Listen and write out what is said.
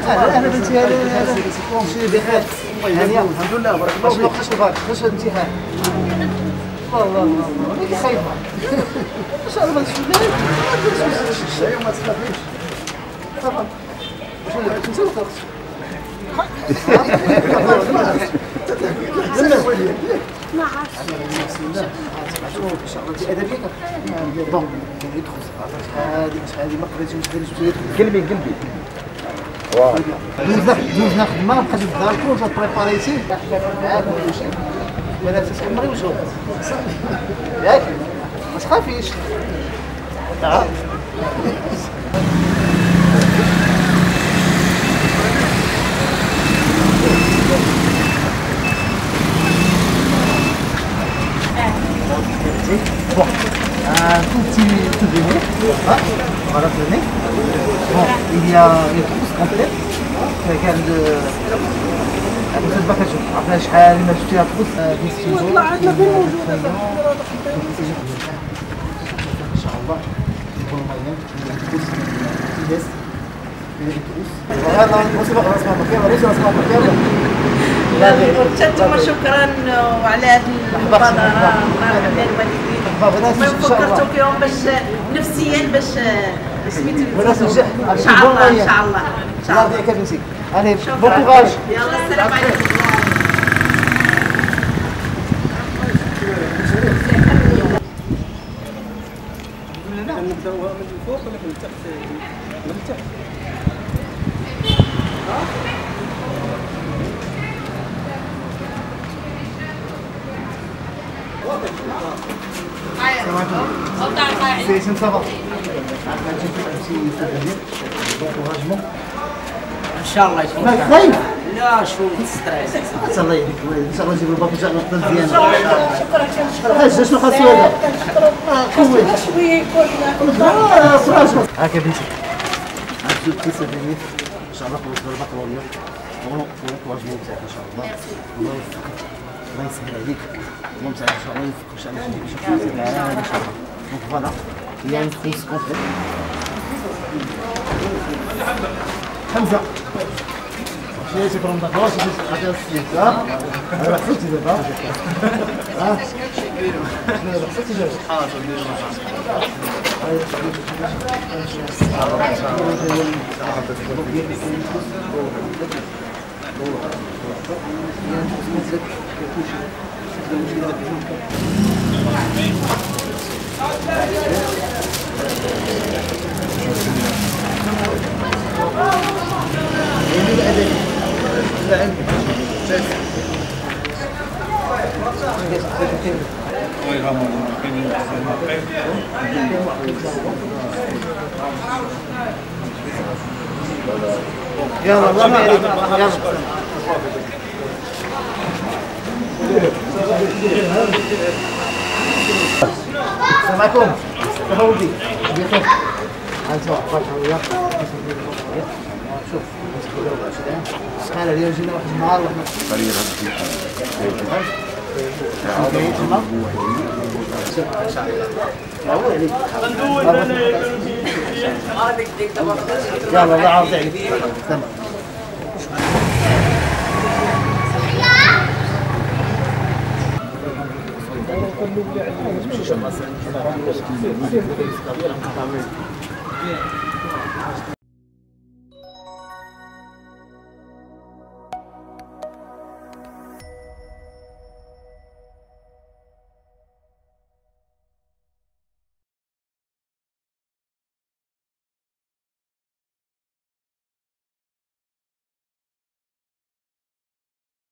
انا بنتي هذا ماشي بخير الحمد لله بارك الله فيك. واش الباك واش الامتحان؟ الله مالك خايفه ان شاء الله ما تشوفيش الشيء وما تخافيش فقط واش اللي انت وقفت ما عرفتش ان شاء الله انت ادبيه بون هذه ما قريتيش قلبي دوزنا خدمه بقيت في الدار كل بريباريتي معاك كل شيء ولا تتحمري وجهك ياك ما تخافيش تعال Bon, tout petit souvenir, voilà tenez. Bon, il y a une trousse complète, كان مثل باكاج عرفنا شحال ما شفتيها تخص ديستيجو والله عندنا في موجوده ان شاء الله يكون مليان تخص تيجس هذا مصيبه رسمها مكان ليس رسمها مكان انتم شكرا وعلى هذه المبادره مرحبا الوالدين ما فكرتوا فيهم باش نفسيا باش سميتو ان شاء الله ان شاء الله الله يديك يا بنتي allez bon courage يلا السلام عليكم نبداو من الفوق ولا من تحت؟ من تحت C'est une savate. ان شاء الله يكون خايف؟ لا شو ستريس ان شاء الله يهديك ان شاء الله نجيب الباك ان شاء الله مزيانه حاجه شنو خاصو هذا؟ قوي شويه يكون هاك يا بنتي هاك زوج كيس سوفينير ان شاء الله في البكالوريا ونكواجمون تاعك ان شاء الله الله يوفقك الله يسهل عليك اللهم تعالى ان شاء الله يوفقك ان شاء الله ان شاء الله دونك فوالا il y a une trousse complète حمزه شنو تكرم داك واش غادي نسيت ها انا حسيتي دابا ها شنو دابا حسيتي جوج حاضر يلا الله ما عليك يلا السلام عليكم كيف ودي بخير انتوا فرحوا وياك شوف شحال هذه جينا واحد النهار وحنا يلا الله يعاود عليك